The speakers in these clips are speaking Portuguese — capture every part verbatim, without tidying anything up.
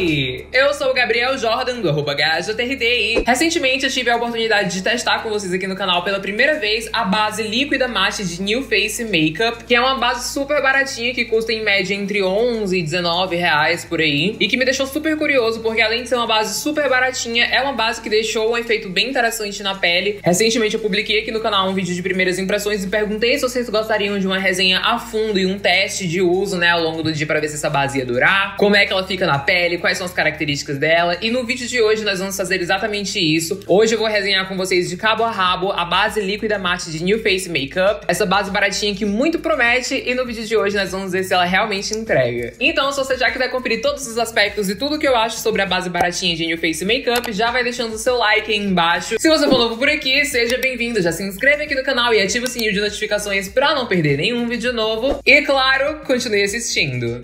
Oi! Eu sou o Gabriel Jordan, do arroba GajaTRD, e recentemente eu tive a oportunidade de testar com vocês aqui no canal pela primeira vez a base líquida matte de New Face Makeup, que é uma base super baratinha, que custa em média entre onze e dezenove reais por aí, e que me deixou super curioso, porque além de ser uma base super baratinha, é uma base que deixou um efeito bem interessante na pele. Recentemente eu publiquei aqui no canal um vídeo de primeiras impressões e perguntei se vocês gostariam de uma resenha a fundo e um teste de uso, né, ao longo do dia pra ver se essa base ia durar, como é que ela fica na pele, quais são as características dela. E no vídeo de hoje nós vamos fazer exatamente isso. Hoje eu vou resenhar com vocês de cabo a rabo a base líquida matte de New Face Makeup, essa base baratinha que muito promete, e no vídeo de hoje nós vamos ver se ela realmente entrega. Então, se você já quiser conferir todos os aspectos e tudo que eu acho sobre a base baratinha de New Face Makeup, já vai deixando o seu like aí embaixo. Se você for novo por aqui, seja bem-vindo, já se inscreve aqui no canal e ativa o sininho de notificações pra não perder nenhum vídeo novo. E claro, continue assistindo.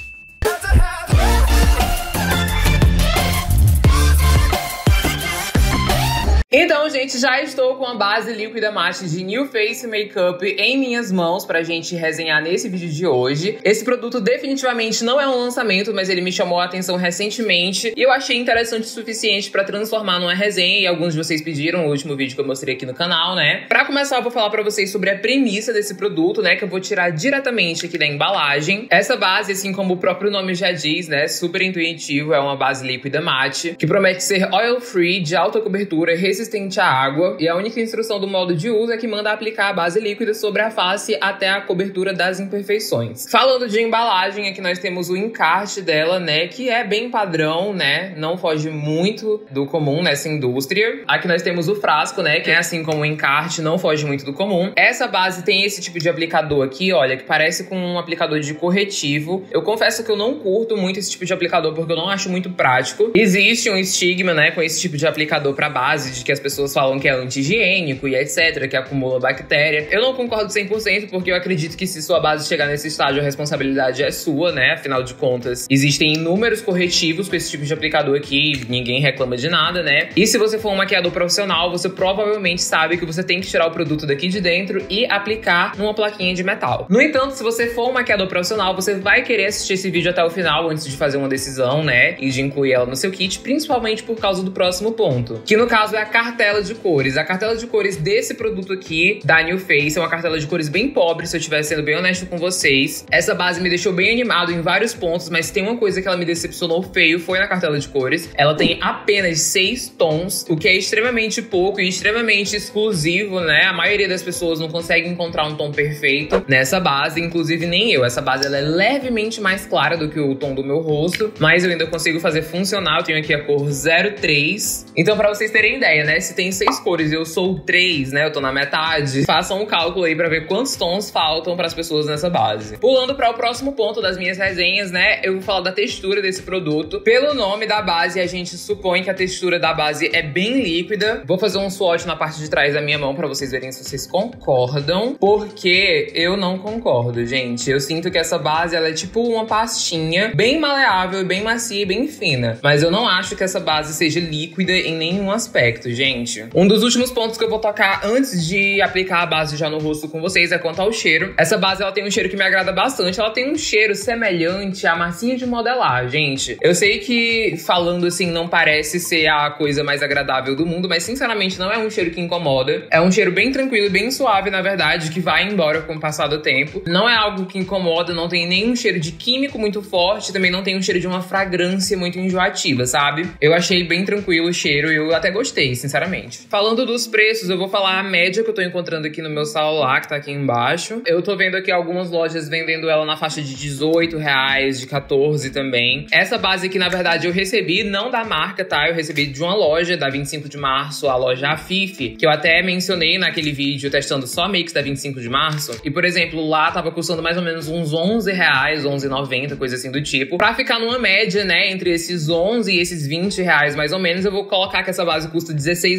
Então, gente, já estou com a base líquida matte de New Face Makeup em minhas mãos pra gente resenhar nesse vídeo de hoje. Esse produto definitivamente não é um lançamento, mas ele me chamou a atenção recentemente e eu achei interessante o suficiente pra transformar numa resenha, e alguns de vocês pediram no último vídeo que eu mostrei aqui no canal, né? Pra começar, eu vou falar pra vocês sobre a premissa desse produto, né, que eu vou tirar diretamente aqui da embalagem. Essa base, assim como o próprio nome já diz, né, super intuitivo, é uma base líquida matte, que promete ser oil-free, de alta cobertura, resistente à água, e a única instrução do modo de uso é que manda aplicar a base líquida sobre a face até a cobertura das imperfeições. Falando de embalagem, aqui nós temos o encarte dela, né, que é bem padrão, né, não foge muito do comum nessa indústria. Aqui nós temos o frasco, né, que é assim como o encarte, não foge muito do comum. Essa base tem esse tipo de aplicador aqui, olha, que parece com um aplicador de corretivo. Eu confesso que eu não curto muito esse tipo de aplicador, porque eu não acho muito prático. Existe um estigma, né, com esse tipo de aplicador pra base, de que as pessoas falam que é anti-higiênico e etcétera, que acumula bactéria. Eu não concordo cem por cento, porque eu acredito que se sua base chegar nesse estágio, a responsabilidade é sua, né? Afinal de contas, existem inúmeros corretivos com esse tipo de aplicador aqui, ninguém reclama de nada, né? E se você for um maquiador profissional, você provavelmente sabe que você tem que tirar o produto daqui de dentro e aplicar numa plaquinha de metal. No entanto, se você for um maquiador profissional, você vai querer assistir esse vídeo até o final antes de fazer uma decisão, né? E de incluir ela no seu kit, principalmente por causa do próximo ponto, que no caso é a cartela de cores. A cartela de cores desse produto aqui, da New Face, é uma cartela de cores bem pobre, se eu estiver sendo bem honesto com vocês. Essa base me deixou bem animado em vários pontos, mas tem uma coisa que ela me decepcionou feio, foi na cartela de cores. Ela tem apenas seis tons, o que é extremamente pouco e extremamente exclusivo, né? A maioria das pessoas não consegue encontrar um tom perfeito nessa base, inclusive nem eu. Essa base ela é levemente mais clara do que o tom do meu rosto, mas eu ainda consigo fazer funcionar. Eu tenho aqui a cor zero três. Então, pra vocês terem ideia, né? Se tem seis cores e eu sou três, né? Eu tô na metade. Façam um cálculo aí pra ver quantos tons faltam pras pessoas nessa base. Pulando para o próximo ponto das minhas resenhas, né? Eu vou falar da textura desse produto. Pelo nome da base, a gente supõe que a textura da base é bem líquida. Vou fazer um swatch na parte de trás da minha mão pra vocês verem se vocês concordam, porque eu não concordo, gente. Eu sinto que essa base, ela é tipo uma pastinha, bem maleável, bem macia e bem fina. Mas eu não acho que essa base seja líquida em nenhum aspecto, gente. Um dos últimos pontos que eu vou tocar antes de aplicar a base já no rosto com vocês é quanto ao cheiro. Essa base, ela tem um cheiro que me agrada bastante. Ela tem um cheiro semelhante à massinha de modelar, gente. Eu sei que, falando assim, não parece ser a coisa mais agradável do mundo, mas sinceramente não é um cheiro que incomoda. É um cheiro bem tranquilo, bem suave, na verdade, que vai embora com o passar do tempo. Não é algo que incomoda, não tem nenhum cheiro de químico muito forte, também não tem um cheiro de uma fragrância muito enjoativa, sabe? Eu achei bem tranquilo o cheiro e eu até gostei, sinceramente. Falando dos preços, eu vou falar a média que eu tô encontrando aqui no meu celular, que tá aqui embaixo. Eu tô vendo aqui algumas lojas vendendo ela na faixa de dezoito reais, de quatorze também. Essa base aqui, na verdade, eu recebi, não da marca, tá? Eu recebi de uma loja, da vinte e cinco de março, a loja Afif, que eu até mencionei naquele vídeo testando só makes da vinte e cinco de março. E, por exemplo, lá tava custando mais ou menos uns onze reais, onze e noventa, coisa assim do tipo. Pra ficar numa média, né, entre esses onze e esses vinte reais, mais ou menos, eu vou colocar que essa base custa dezesseis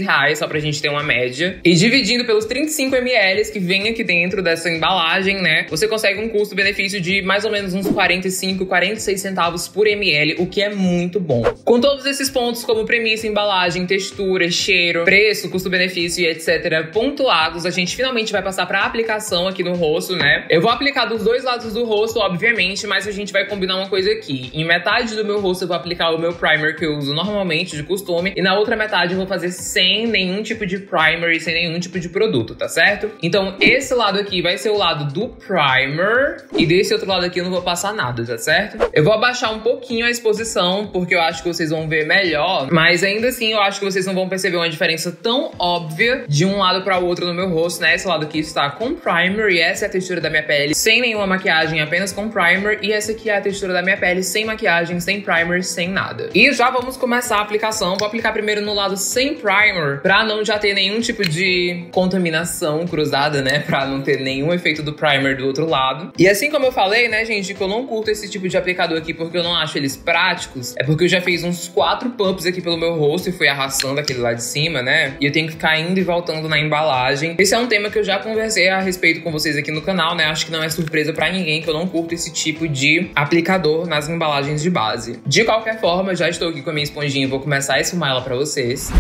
reais, só pra gente ter uma média. E dividindo pelos trinta e cinco mililitros que vem aqui dentro dessa embalagem, né? Você consegue um custo-benefício de mais ou menos uns quarenta e cinco, quarenta e seis centavos por ml, o que é muito bom. Com todos esses pontos como premissa, embalagem, textura, cheiro, preço, custo-benefício e etcétera pontuados, a gente finalmente vai passar pra aplicação aqui no rosto, né? Eu vou aplicar dos dois lados do rosto, obviamente, mas a gente vai combinar uma coisa aqui. Em metade do meu rosto eu vou aplicar o meu primer que eu uso normalmente, de costume, e na outra metade eu vou fazer sem nenhum tipo de primer e sem nenhum tipo de produto, tá certo? Então esse lado aqui vai ser o lado do primer e desse outro lado aqui eu não vou passar nada, tá certo? Eu vou abaixar um pouquinho a exposição porque eu acho que vocês vão ver melhor, mas ainda assim eu acho que vocês não vão perceber uma diferença tão óbvia de um lado para o outro no meu rosto, né? Esse lado aqui está com primer e essa é a textura da minha pele sem nenhuma maquiagem, apenas com primer, e essa aqui é a textura da minha pele sem maquiagem, sem primer, sem nada. E já vamos começar a aplicação. Vou aplicar primeiro no lado sem primer, pra não já ter nenhum tipo de contaminação cruzada, né? Pra não ter nenhum efeito do primer do outro lado. E assim como eu falei, né, gente, que eu não curto esse tipo de aplicador aqui porque eu não acho eles práticos, é porque eu já fiz uns quatro pumps aqui pelo meu rosto e fui arrastando aquele lá de cima, né? E eu tenho que ficar indo e voltando na embalagem. Esse é um tema que eu já conversei a respeito com vocês aqui no canal, né? Acho que não é surpresa pra ninguém que eu não curto esse tipo de aplicador nas embalagens de base. De qualquer forma, já estou aqui com a minha esponjinha e vou começar a esfumar ela pra vocês.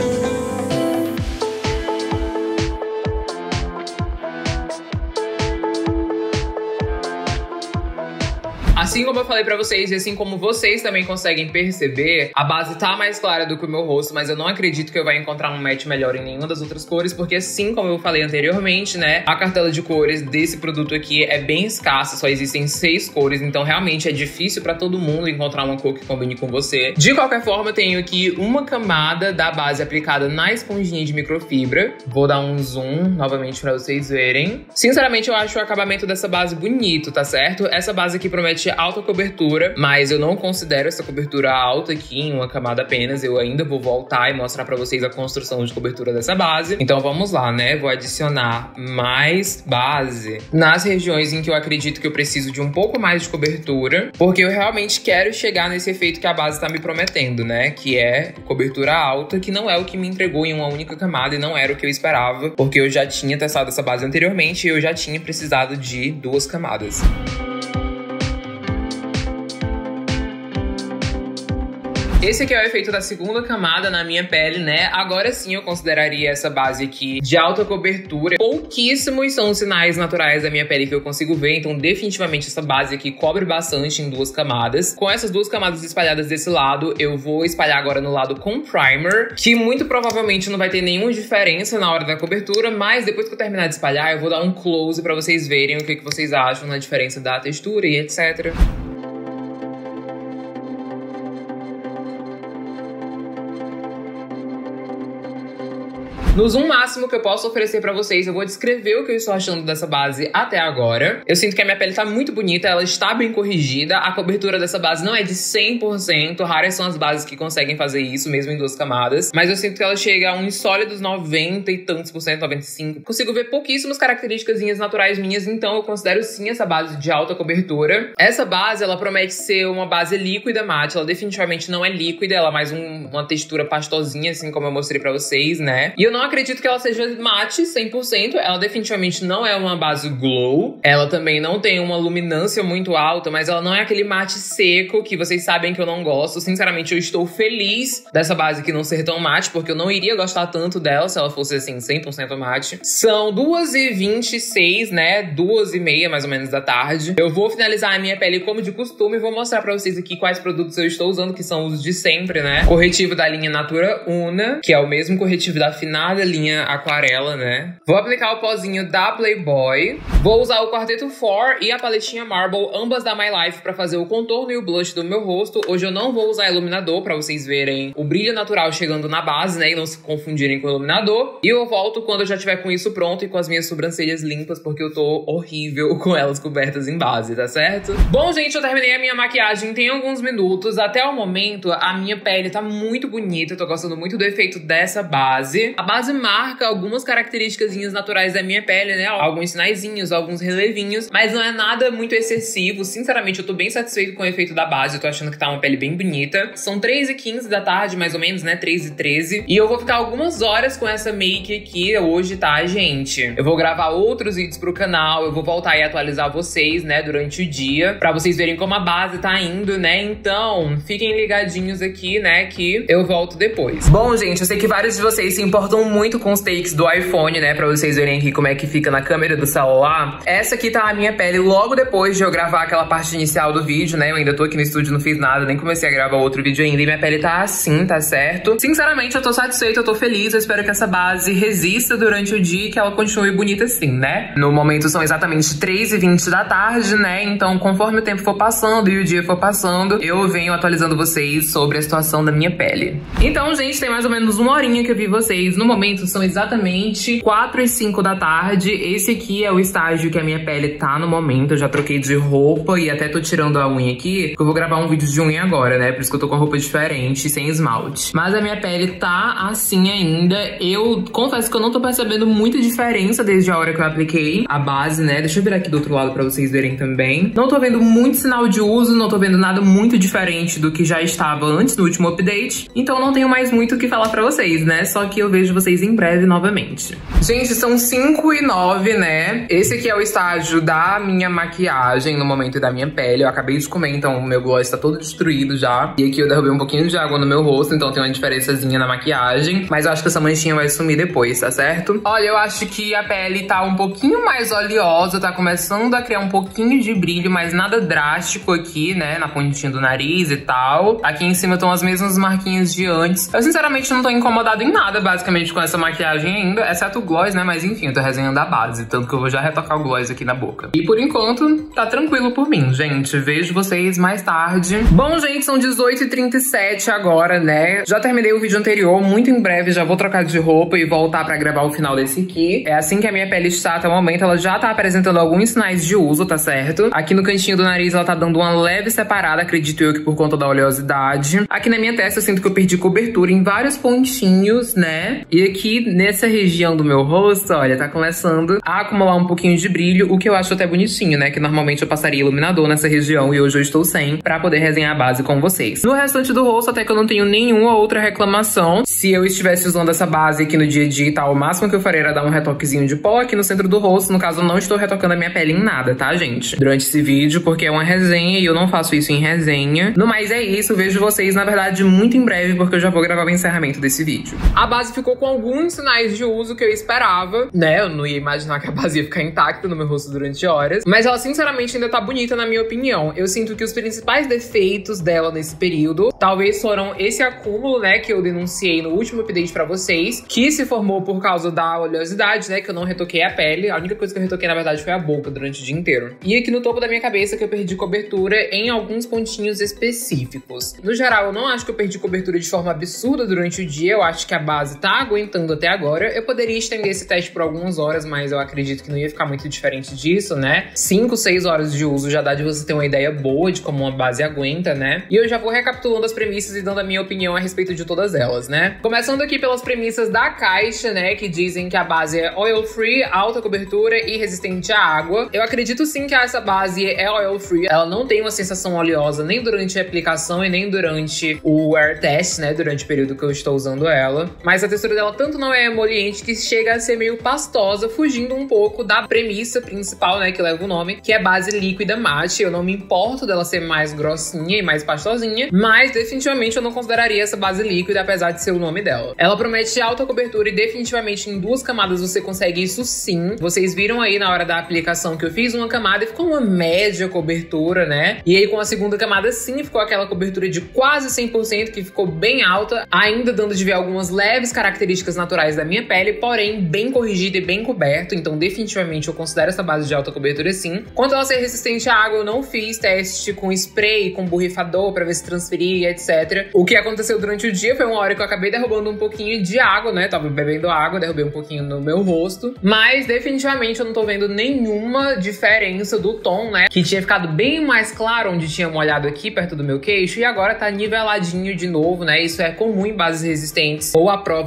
Assim como eu falei pra vocês, e assim como vocês também conseguem perceber, a base tá mais clara do que o meu rosto, mas eu não acredito que eu vá encontrar um match melhor em nenhuma das outras cores, porque assim como eu falei anteriormente, né, a cartela de cores desse produto aqui é bem escassa, só existem seis cores, então realmente é difícil pra todo mundo encontrar uma cor que combine com você. De qualquer forma, eu tenho aqui uma camada da base aplicada na esponjinha de microfibra. Vou dar um zoom novamente pra vocês verem. Sinceramente, eu acho o acabamento dessa base bonito, tá certo? Essa base aqui promete alta cobertura, mas eu não considero essa cobertura alta aqui em uma camada apenas. Eu ainda vou voltar e mostrar pra vocês a construção de cobertura dessa base. Então vamos lá, né? Vou adicionar mais base nas regiões em que eu acredito que eu preciso de um pouco mais de cobertura, porque eu realmente quero chegar nesse efeito que a base tá me prometendo, né? Que é cobertura alta, que não é o que me entregou em uma única camada e não era o que eu esperava, porque eu já tinha testado essa base anteriormente e eu já tinha precisado de duas camadas. Esse aqui é o efeito da segunda camada na minha pele, né? Agora sim eu consideraria essa base aqui de alta cobertura. Pouquíssimos são os sinais naturais da minha pele que eu consigo ver, então definitivamente essa base aqui cobre bastante em duas camadas. Com essas duas camadas espalhadas desse lado, eu vou espalhar agora no lado com primer, que muito provavelmente não vai ter nenhuma diferença na hora da cobertura, mas depois que eu terminar de espalhar, eu vou dar um close pra vocês verem o que, que vocês acham na diferença da textura e etcétera. No zoom máximo que eu posso oferecer pra vocês, eu vou descrever o que eu estou achando dessa base até agora. Eu sinto que a minha pele tá muito bonita, ela está bem corrigida. A cobertura dessa base não é de cem por cento, raras são as bases que conseguem fazer isso, mesmo em duas camadas. Mas eu sinto que ela chega a uns sólidos noventa e tantos por cento, noventa e cinco por cento. Consigo ver pouquíssimas características naturais minhas, então eu considero sim essa base de alta cobertura. Essa base, ela promete ser uma base líquida mate, ela definitivamente não é líquida, ela é mais um, uma textura pastosinha, assim como eu mostrei pra vocês, né? E eu não acredito que ela seja mate cem por cento, ela definitivamente não é uma base glow, ela também não tem uma luminância muito alta, mas ela não é aquele mate seco que vocês sabem que eu não gosto. Sinceramente, eu estou feliz dessa base aqui não ser tão mate, porque eu não iria gostar tanto dela se ela fosse assim cem por cento mate. São duas e vinte e seis, né, duas e meia mais ou menos da tarde. Eu vou finalizar a minha pele como de costume e vou mostrar pra vocês aqui quais produtos eu estou usando, que são os de sempre, né. Corretivo da linha Natura Una, que é o mesmo corretivo da afinada linha Aquarela, né? Vou aplicar o pozinho da Playboy. Vou usar o Quarteto quatro e a paletinha Marble, ambas da My Life, pra fazer o contorno e o blush do meu rosto. Hoje eu não vou usar iluminador, pra vocês verem o brilho natural chegando na base, né? E não se confundirem com o iluminador. E eu volto quando eu já tiver com isso pronto e com as minhas sobrancelhas limpas, porque eu tô horrível com elas cobertas em base, tá certo? Bom, gente, eu terminei a minha maquiagem tem alguns minutos. Até o momento, a minha pele tá muito bonita. Eu tô gostando muito do efeito dessa base. A base base marca algumas características naturais da minha pele, né? Alguns sinaizinhos, alguns relevinhos, mas não é nada muito excessivo. Sinceramente, eu tô bem satisfeito com o efeito da base. Eu tô achando que tá uma pele bem bonita. São três e quinze da tarde, mais ou menos, né? três e treze. E eu vou ficar algumas horas com essa make aqui hoje, tá, gente? Eu vou gravar outros vídeos pro canal. Eu vou voltar e atualizar vocês, né? Durante o dia, pra vocês verem como a base tá indo, né? Então, fiquem ligadinhos aqui, né? Que eu volto depois. Bom, gente, eu sei que vários de vocês se importam muito com os takes do iPhone, né? Pra vocês verem aqui como é que fica na câmera do celular. Essa aqui tá a minha pele logo depois de eu gravar aquela parte inicial do vídeo, né? Eu ainda tô aqui no estúdio, não fiz nada, nem comecei a gravar outro vídeo ainda. E minha pele tá assim, tá certo? Sinceramente, eu tô satisfeita, eu tô feliz. Eu espero que essa base resista durante o dia e que ela continue bonita assim, né? No momento são exatamente três e vinte da tarde, né? Então, conforme o tempo for passando e o dia for passando, eu venho atualizando vocês sobre a situação da minha pele. Então, gente, tem mais ou menos uma horinha que eu vi vocês. No momento, são exatamente quatro e cinco da tarde. Esse aqui é o estágio que a minha pele tá no momento. Eu já troquei de roupa e até tô tirando a unha aqui, porque eu vou gravar um vídeo de unha agora, né? Por isso que eu tô com roupa diferente, sem esmalte. Mas a minha pele tá assim ainda. Eu confesso que eu não tô percebendo muita diferença desde a hora que eu apliquei a base, né? Deixa eu virar aqui do outro lado pra vocês verem também. Não tô vendo muito sinal de uso, não tô vendo nada muito diferente do que já estava antes do último update. Então não tenho mais muito o que falar pra vocês, né? Só que eu vejo vocês em breve novamente. Gente, são cinco e nove, né? Esse aqui é o estágio da minha maquiagem no momento da minha pele. Eu acabei de comer, então o meu gloss tá todo destruído já. E aqui eu derrubei um pouquinho de água no meu rosto, então tem uma diferençazinha na maquiagem. Mas eu acho que essa manchinha vai sumir depois, tá certo? Olha, eu acho que a pele tá um pouquinho mais oleosa, tá começando a criar um pouquinho de brilho, mas nada drástico aqui, né? Na pontinha do nariz e tal. Aqui em cima estão as mesmas marquinhas de antes. Eu sinceramente não tô incomodada em nada, basicamente, com essa maquiagem ainda, exceto o gloss, né? Mas enfim, eu tô resenhando a base, tanto que eu vou já retocar o gloss aqui na boca. E por enquanto, tá tranquilo por mim, gente. Vejo vocês mais tarde. Bom, gente, são dezoito e trinta e sete agora, né? Já terminei o vídeo anterior, muito em breve já vou trocar de roupa e voltar pra gravar o final desse aqui. É assim que a minha pele está até o momento, ela já tá apresentando alguns sinais de uso, tá certo? Aqui no cantinho do nariz ela tá dando uma leve separada, acredito eu que por conta da oleosidade. Aqui na minha testa eu sinto que eu perdi cobertura em vários pontinhos, né? E aqui nessa região do meu rosto, olha, tá começando a acumular um pouquinho de brilho, o que eu acho até bonitinho, né? Que normalmente eu passaria iluminador nessa região e hoje eu estou sem, pra poder resenhar a base com vocês. No restante do rosto, até que eu não tenho nenhuma outra reclamação. Se eu estivesse usando essa base aqui no dia a dia e tal, o máximo que eu faria era dar um retoquezinho de pó aqui no centro do rosto. No caso, eu não estou retocando a minha pele em nada, tá, gente? Durante esse vídeo, porque é uma resenha e eu não faço isso em resenha. No mais é isso, vejo vocês, na verdade, muito em breve, porque eu já vou gravar o encerramento desse vídeo. A base ficou com alguns sinais de uso que eu esperava, né? Eu não ia imaginar que a base ia ficar intacta no meu rosto durante horas. Mas ela, sinceramente, ainda tá bonita, na minha opinião. Eu sinto que os principais defeitos dela nesse período, talvez foram esse acúmulo, né? Que eu denunciei no último update pra vocês, que se formou por causa da oleosidade, né? Que eu não retoquei a pele. A única coisa que eu retoquei, na verdade, foi a boca durante o dia inteiro. E aqui no topo da minha cabeça que eu perdi cobertura em alguns pontinhos específicos. No geral, eu não acho que eu perdi cobertura de forma absurda durante o dia. Eu acho que a base tá aguentando até agora. Eu poderia estender esse teste por algumas horas, mas eu acredito que não ia ficar muito diferente disso, né? cinco, seis horas de uso já dá de você ter uma ideia boa de como uma base aguenta, né? E eu já vou recapitulando as premissas e dando a minha opinião a respeito de todas elas, né? Começando aqui pelas premissas da caixa, né? Que dizem que a base é oil free, alta cobertura e resistente à água. Eu acredito sim que essa base é oil free. Ela não tem uma sensação oleosa nem durante a aplicação e nem durante o wear test, né? Durante o período que eu estou usando ela. Mas a textura dela tanto não é emoliente que chega a ser meio pastosa, fugindo um pouco da premissa principal, né? Que leva o nome, que é base líquida mate. Eu não me importo dela ser mais grossinha e mais pastosinha, mas definitivamente eu não consideraria essa base líquida, apesar de ser o nome dela. Ela promete alta cobertura e definitivamente em duas camadas você consegue isso sim. Vocês viram aí na hora da aplicação que eu fiz uma camada e ficou uma média cobertura, né? E aí com a segunda camada sim ficou aquela cobertura de quase cem por cento, que ficou bem alta, ainda dando de ver algumas leves características naturais da minha pele, porém bem corrigida e bem coberto. Então definitivamente eu considero essa base de alta cobertura sim. Quanto ela ser resistente à água, eu não fiz teste com spray, com borrifador pra ver se transferia, etcétera. O que aconteceu durante o dia foi uma hora que eu acabei derrubando um pouquinho de água, né? Tava bebendo água, derrubei um pouquinho no meu rosto. Mas definitivamente eu não tô vendo nenhuma diferença do tom, né? Que tinha ficado bem mais claro onde tinha molhado aqui, perto do meu queixo. E agora tá niveladinho de novo, né? Isso é comum em bases resistentes ou à prova d'água,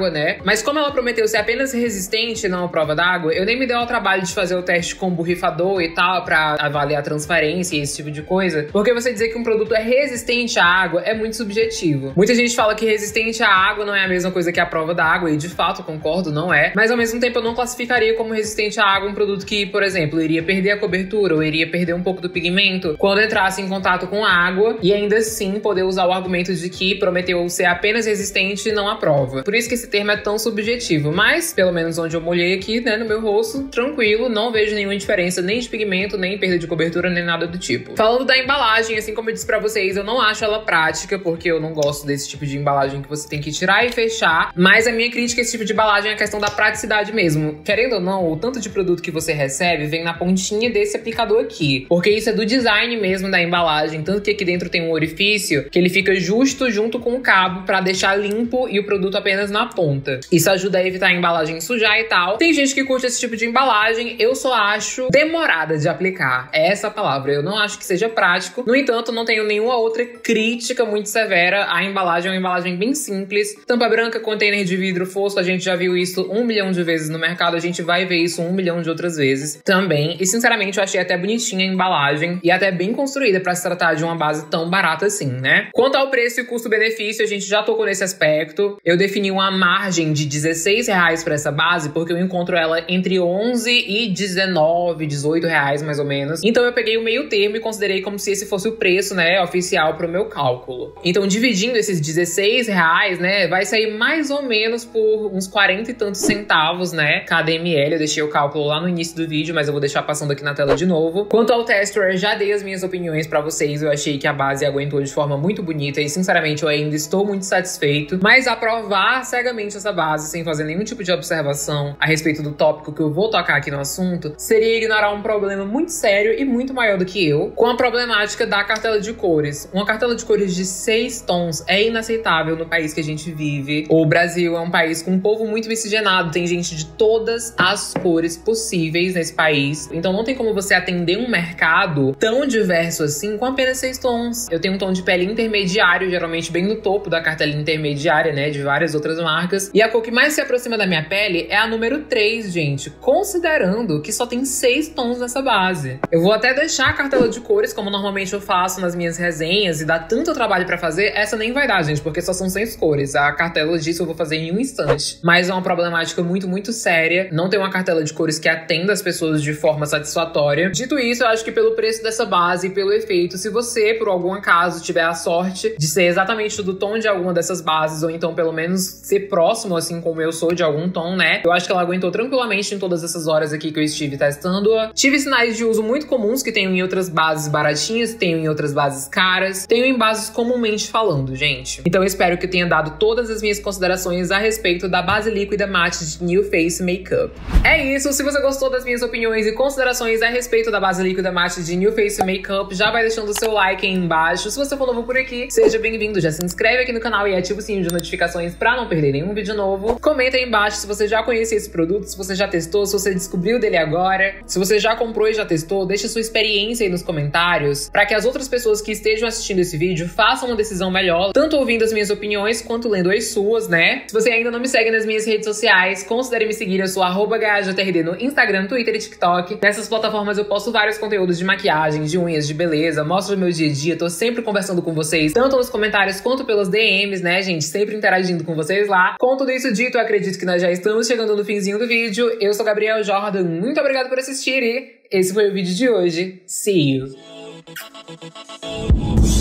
água, né? Mas como ela prometeu ser apenas resistente e não a prova d'água, eu nem me dei ao trabalho de fazer o teste com borrifador e tal, pra avaliar a transparência e esse tipo de coisa. Porque você dizer que um produto é resistente à água é muito subjetivo. Muita gente fala que resistente à água não é a mesma coisa que a prova d'água, e de fato, concordo, não é. Mas ao mesmo tempo eu não classificaria como resistente à água um produto que, por exemplo, iria perder a cobertura ou iria perder um pouco do pigmento quando entrasse em contato com a água, e ainda assim poder usar o argumento de que prometeu ser apenas resistente e não a prova. Por isso que esse termo é tão subjetivo, mas pelo menos onde eu molhei aqui, né, no meu rosto, tranquilo, não vejo nenhuma diferença nem de pigmento, nem perda de cobertura, nem nada do tipo. Falando da embalagem, assim como eu disse pra vocês, eu não acho ela prática, porque eu não gosto desse tipo de embalagem que você tem que tirar e fechar, mas a minha crítica a esse tipo de embalagem é a questão da praticidade mesmo. Querendo ou não, o tanto de produto que você recebe vem na pontinha desse aplicador aqui, porque isso é do design mesmo da embalagem, tanto que aqui dentro tem um orifício que ele fica justo junto com o cabo pra deixar limpo e o produto apenas na ponta. Isso ajuda a evitar a embalagem sujar e tal. Tem gente que curte esse tipo de embalagem, eu só acho demorada de aplicar. É essa a palavra, eu não acho que seja prático. No entanto, não tenho nenhuma outra crítica muito severa. A embalagem é uma embalagem bem simples. Tampa branca, container de vidro fosco, a gente já viu isso um milhão de vezes no mercado, a gente vai ver isso um milhão de outras vezes também. E sinceramente, eu achei até bonitinha a embalagem e até bem construída pra se tratar de uma base tão barata assim, né? Quanto ao preço e custo-benefício, a gente já tocou nesse aspecto. Eu defini uma margem de dezesseis reais pra essa base, porque eu encontro ela entre onze e dezenove, dezoito reais mais ou menos. Então eu peguei o meio termo e considerei como se esse fosse o preço, né, oficial pro meu cálculo. Então dividindo esses dezesseis reais, né, vai sair mais ou menos por uns quarenta e tantos centavos, né, cada ml. Eu deixei o cálculo lá no início do vídeo, mas eu vou deixar passando aqui na tela de novo. Quanto ao tester, já dei as minhas opiniões pra vocês. Eu achei que a base aguentou de forma muito bonita e sinceramente eu ainda estou muito satisfeito. Mas aprovar cegamente essa base sem fazer nenhum tipo de observação a respeito do tópico que eu vou tocar aqui no assunto seria ignorar um problema muito sério e muito maior do que eu, com a problemática da cartela de cores. Uma cartela de cores de seis tons é inaceitável no país que a gente vive. O Brasil é um país com um povo muito miscigenado, tem gente de todas as cores possíveis nesse país, então não tem como você atender um mercado tão diverso assim com apenas seis tons. Eu tenho um tom de pele intermediário, geralmente bem no topo da cartela intermediária, né, de várias outras marcas, e a cor que mais se aproxima da minha pele é a número três, gente, considerando que só tem seis tons nessa base. Eu vou até deixar a cartela de cores, como normalmente eu faço nas minhas resenhas, e dá tanto trabalho pra fazer, essa nem vai dar, gente, porque só são seis cores. A cartela disso eu vou fazer em um instante. Mas é uma problemática muito, muito séria. Não tem uma cartela de cores que atenda as pessoas de forma satisfatória. Dito isso, eu acho que pelo preço dessa base e pelo efeito, se você, por algum acaso, tiver a sorte de ser exatamente do tom de alguma dessas bases, ou então pelo menos ser próximo, assim como eu sou, de algum tom, né? Eu acho que ela aguentou tranquilamente em todas essas horas aqui que eu estive testando-a. Tive sinais de uso muito comuns que tenho em outras bases baratinhas, tenho em outras bases caras, tenho em bases comumente falando, gente. Então eu espero que eu tenha dado todas as minhas considerações a respeito da base líquida mate de New Face Makeup. É isso, se você gostou das minhas opiniões e considerações a respeito da base líquida mate de New Face Makeup, já vai deixando o seu like aí embaixo. Se você for novo por aqui, seja bem-vindo, já se inscreve aqui no canal e ativa o sininho de notificações pra não perder nenhum vídeo novo. Comenta aí embaixo se você já conhecia esse produto, se você já testou, se você descobriu dele agora, se você já comprou e já testou, deixa sua experiência aí nos comentários, pra que as outras pessoas que estejam assistindo esse vídeo façam uma decisão melhor, tanto ouvindo as minhas opiniões quanto lendo as suas, né? Se você ainda não me segue nas minhas redes sociais, considere me seguir, eu sou arroba gajtrd no Instagram, Twitter e TikTok. Nessas plataformas eu posto vários conteúdos de maquiagem, de unhas, de beleza, mostro o meu dia a dia, tô sempre conversando com vocês, tanto nos comentários quanto pelos D Ms, né, gente? Sempre interagindo com vocês lá. Com tudo isso dito, eu acredito que nós já estamos chegando no finzinho do vídeo. Eu sou Gabriel Jordan, muito obrigada por assistir e esse foi o vídeo de hoje. See you!